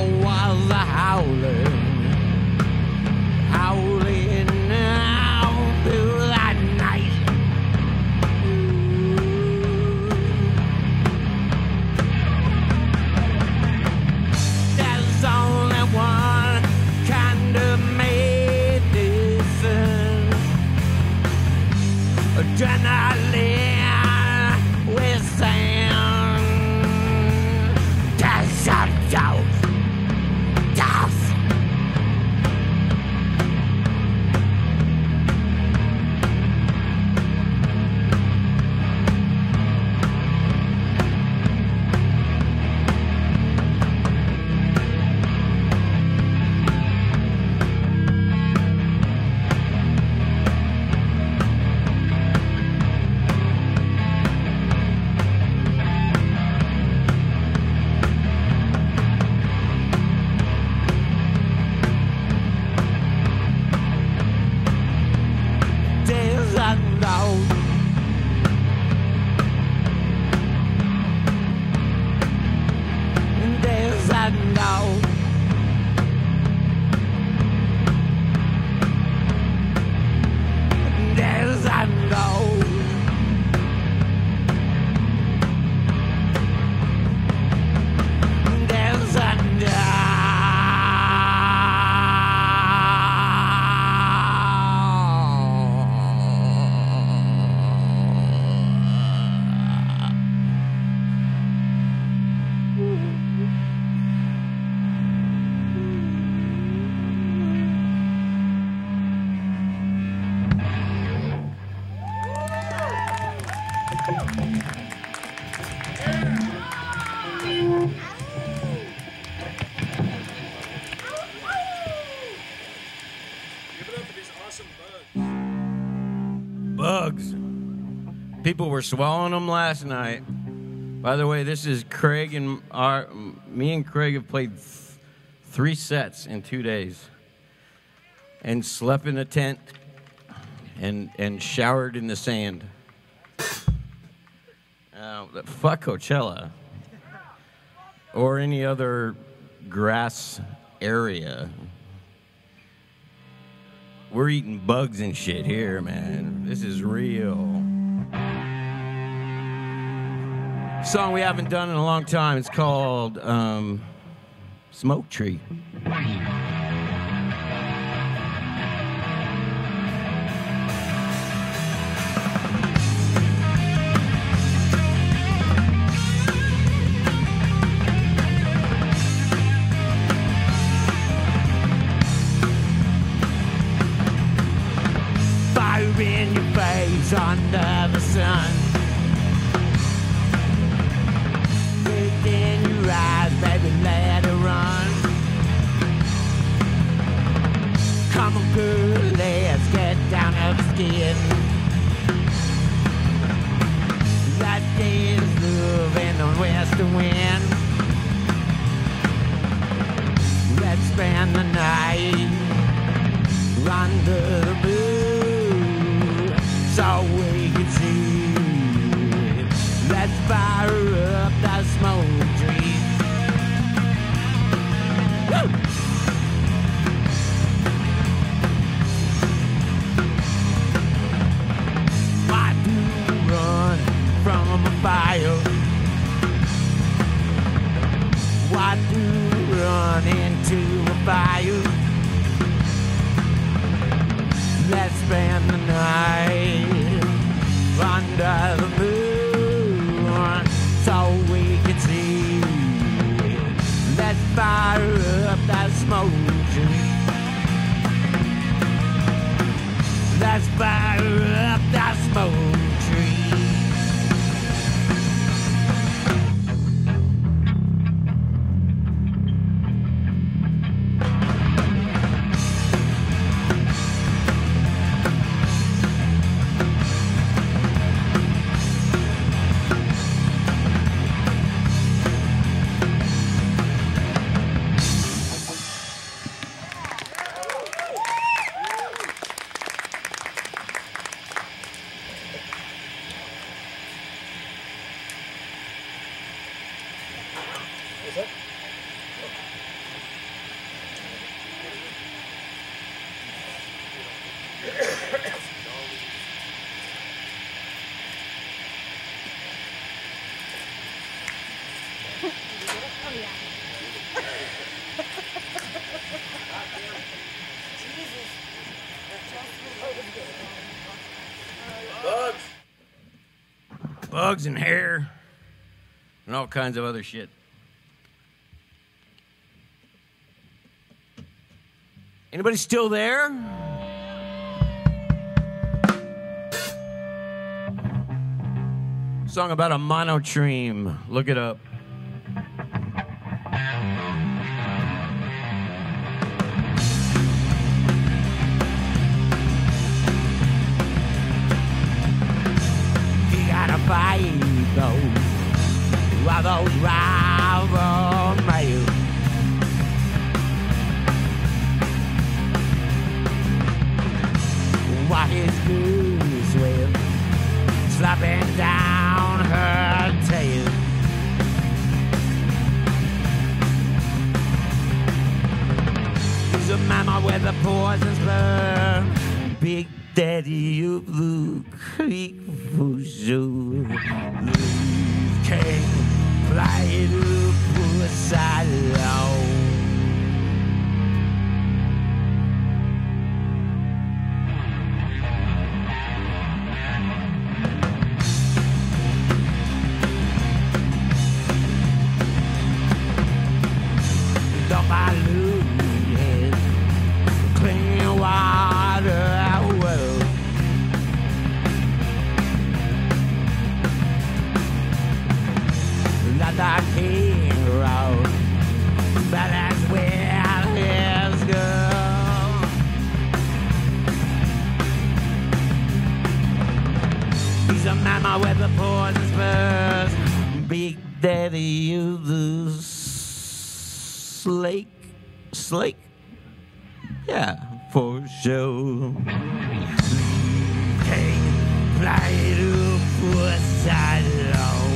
was a howling, howling out through the night. There's only one kind of medicine, adrenaline with sand. There's a dose, dose. Bugs. People were swallowing them last night. By the way, this is Craig and me and Craig have played 3 sets in 2 days, and slept in a tent, and showered in the sand. Fuck Coachella or any other grass area. We're eating bugs and shit here, man. This is real. Song we haven't done in a long time. It's called Smoke Tree. Fire in your face under the sun. Look in your eyes, baby, let it run. Come on, girl, let's get down to the skin. That is love in the west wind. Let's spend the night under the moon, so we can see. Let's fire up that smoke tree. Woo! Why do you run from a fire? Why do you run into a fire? Let's spend the night under the moon, so we can see. Let's fire up that smoke tree. Let's fire up that smoke tree. Bugs. Bugs and hair and all kinds of other shit. Anybody still there? Song about a monotreme. Look it up. You gotta fight those rival males. What is goose with slapping down her tail? He's a mama with a poisonous blood, Big Daddy of the creek for sure. King, fly to pussy low. With the poisonous birds, Big Daddy of the slake, yeah, for sure. King, fly to pussy low.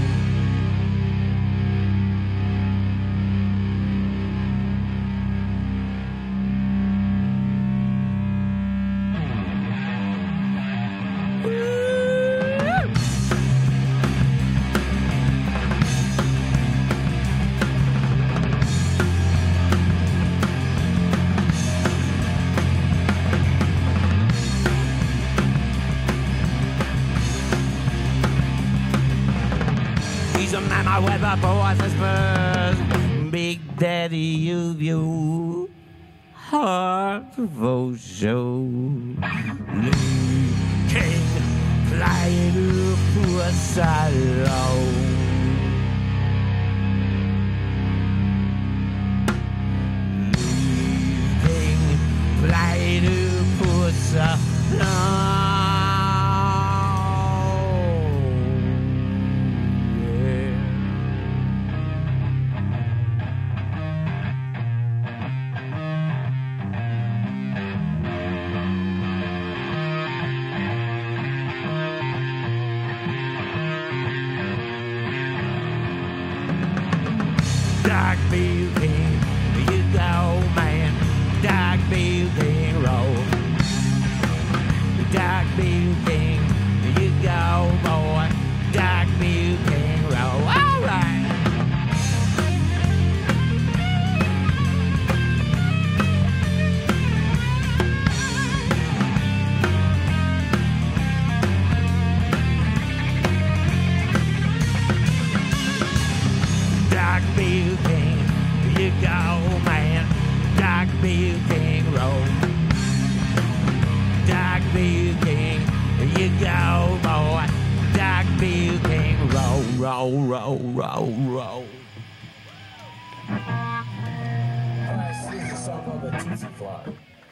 With the poisonous birds, Big Daddy of your heart for sure. King, fly to pussy low. King, fly to pussy low. Dark building, you go, man. Dark building, roll. Dark building, you go, boy. Dark building, roll. All right. Dark building, you go, man. Dark building, roll. Dark building, you go, boy. Dark building, roll, roll, roll, roll, roll. This is a song called the Tootsie Fly.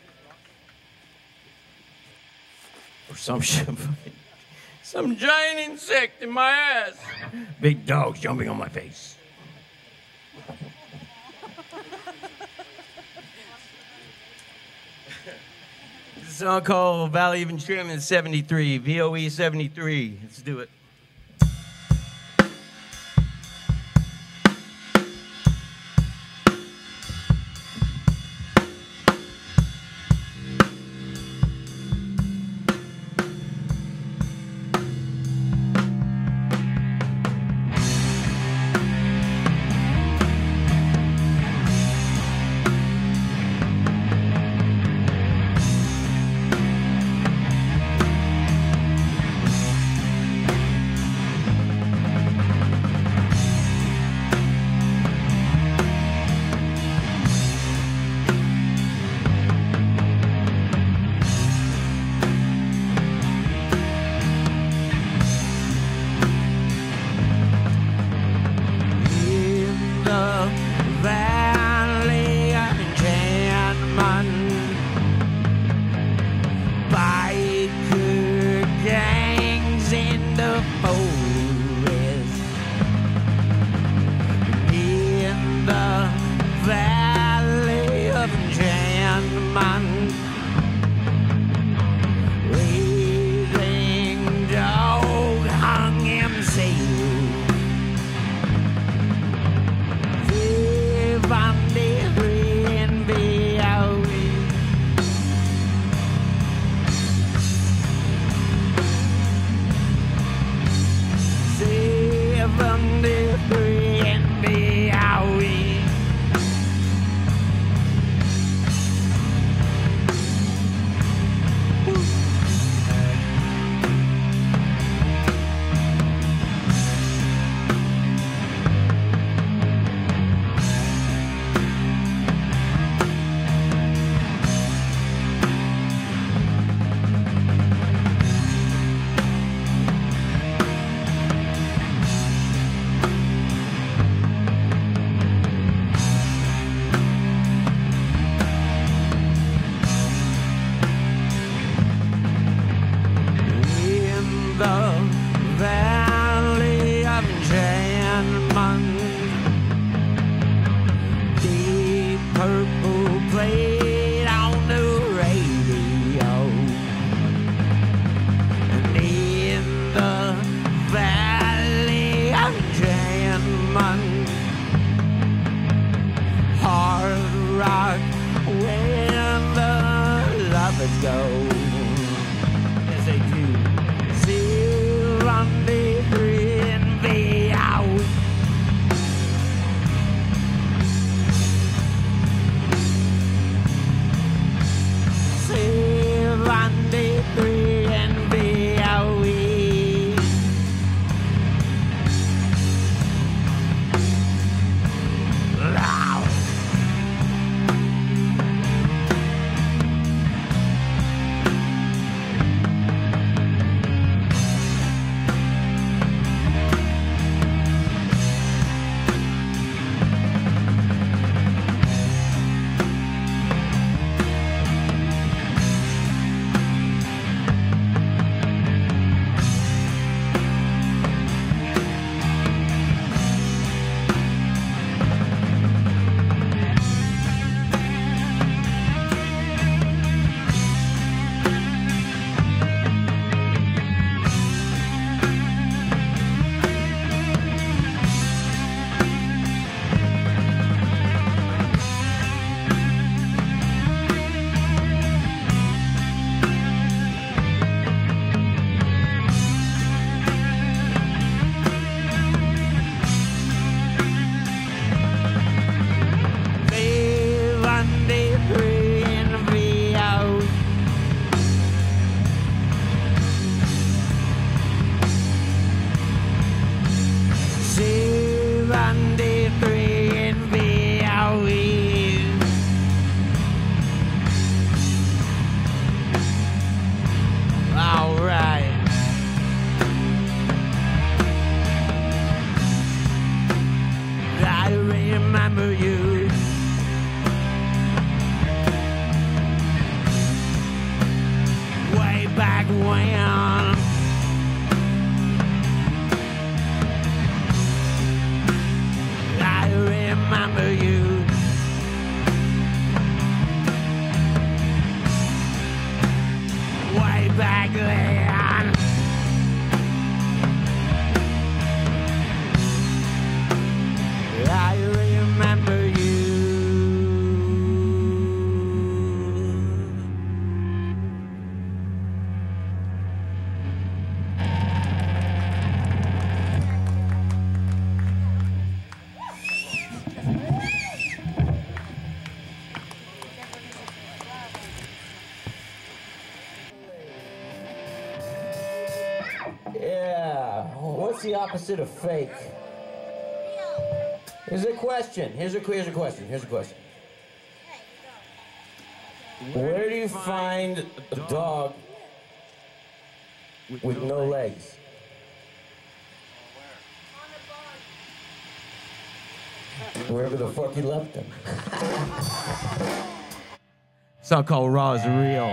Or some shit. Some giant insect in my ass. Big dogs jumping on my face. This is a song called Valley of Enchantment 73, VOE 73. Let's do it. German hard rock when the lovers go. Yes, they do. See, rendezvous in the out. See, rendezvous in the out. What's the opposite of fake? Here's a question. Here's a question. Where do you find a dog with no legs? Wherever the fuck you left them. Song called Raw is Real.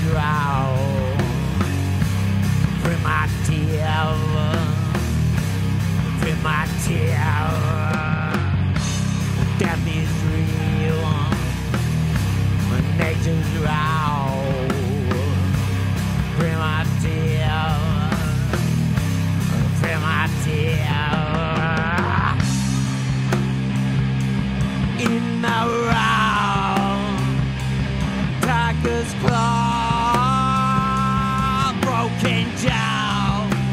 drown. Primitive, death is real, nature's round. Primitive, in the round, tiger's claw, broken jaw.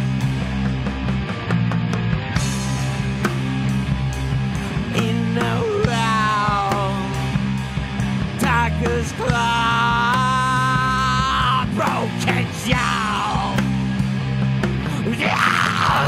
In the round, tiger's claw, broken jaw. Yeah!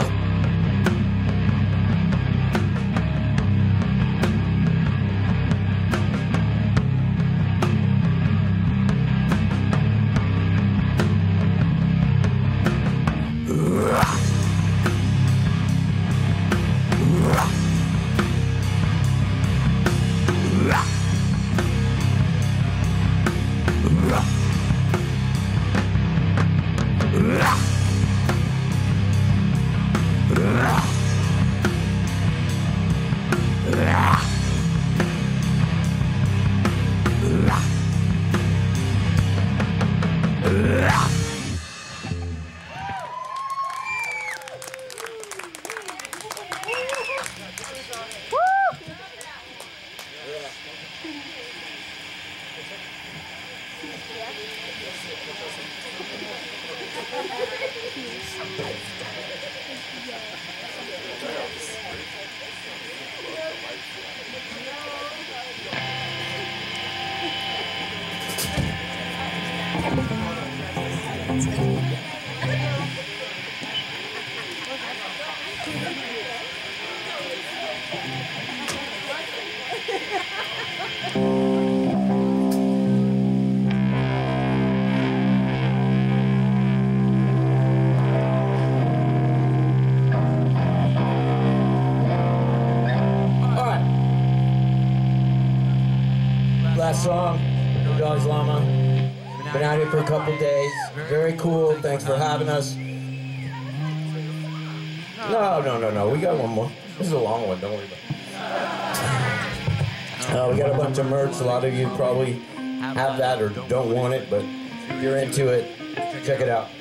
Last song, Dali's Llama. Been out here for a couple days. Very cool. Thanks for having us. No. We got one more. This is a long one. Don't worry about it. We got a bunch of merch. A lot of you probably have that or don't want it, but if you're into it, check it out.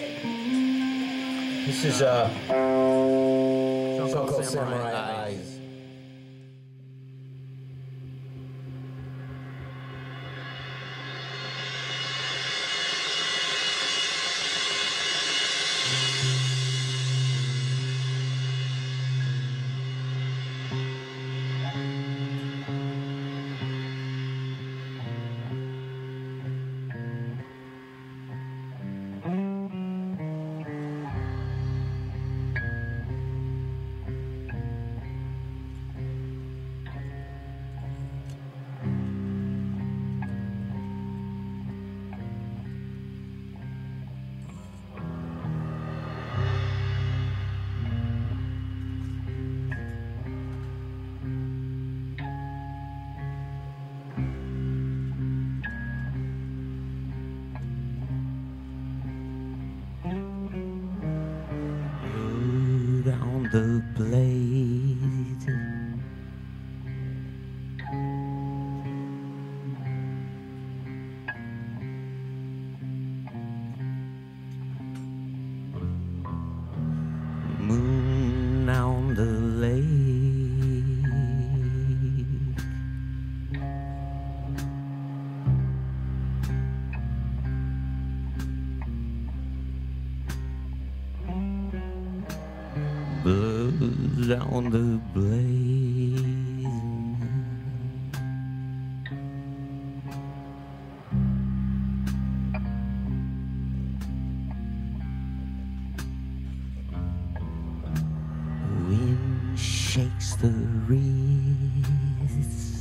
This is a song called Samurai Eyes. Down the blade, moon on the lake, blood on the blaze. Wind shakes the reeds.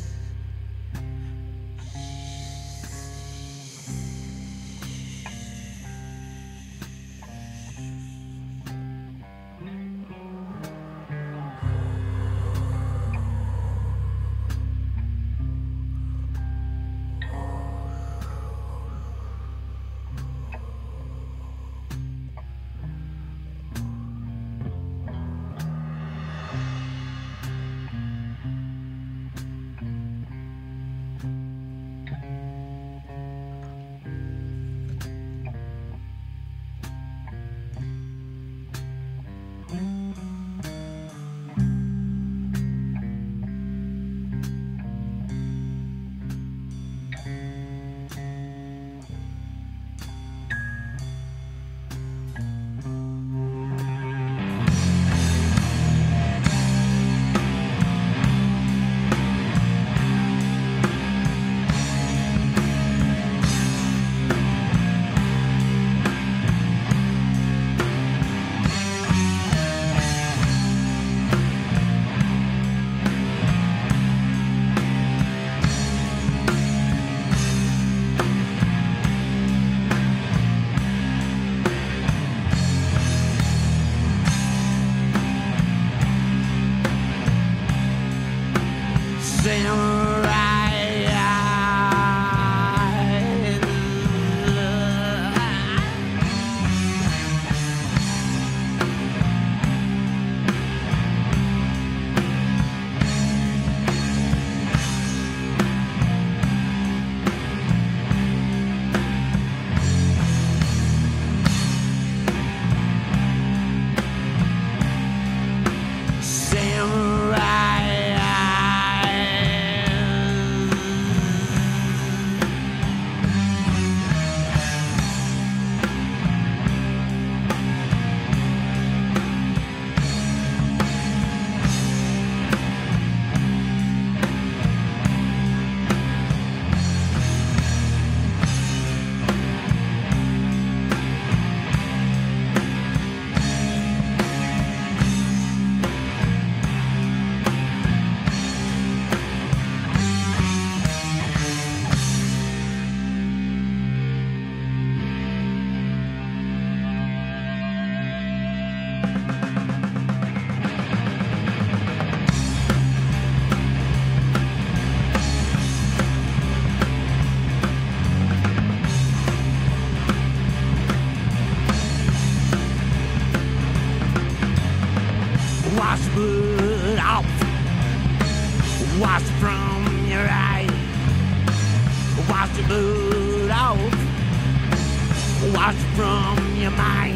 blood off. Wash from your mind.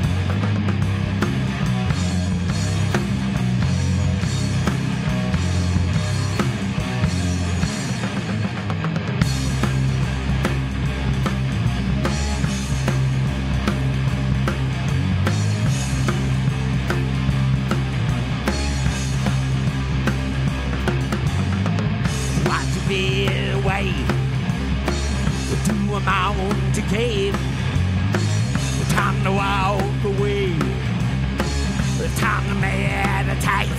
Away to a mountain cave. Time to walk away. Time to meditate.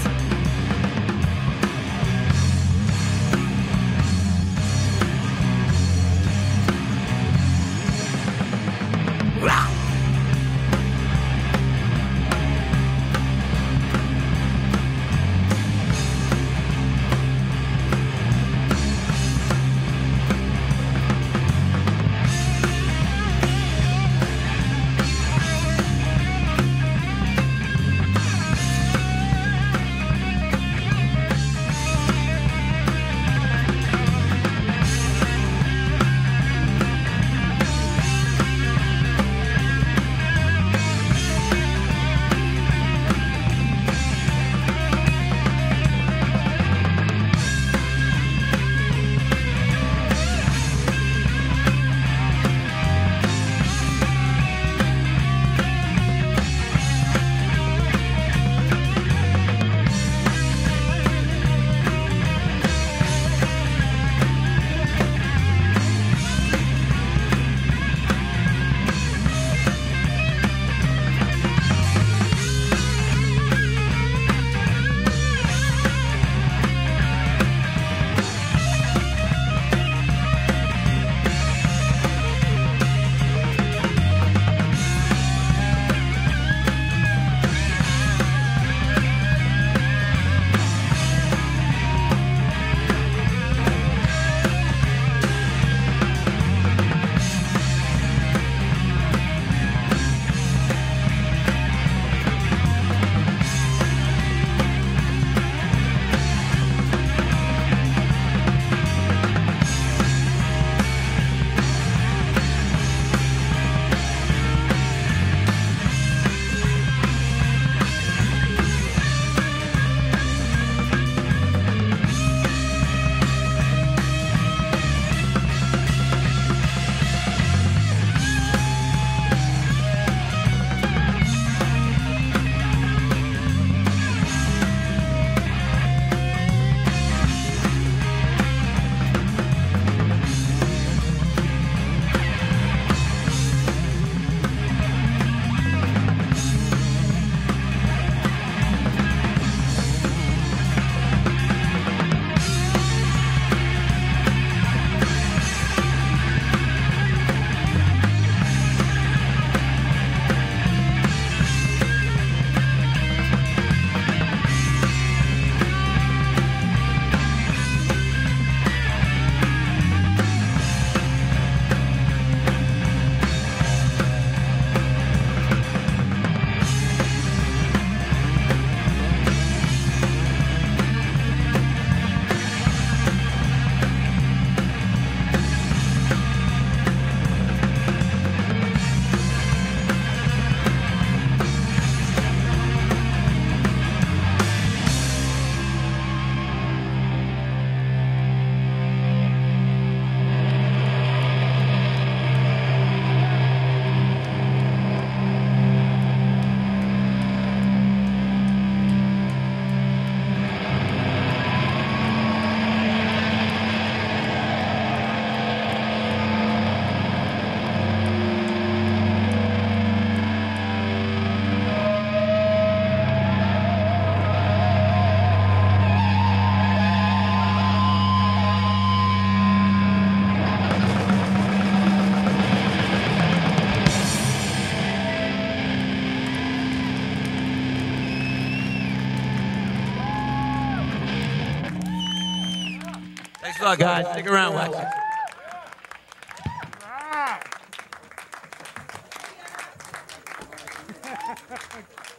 Thanks a lot, guys. Stick around, Wax.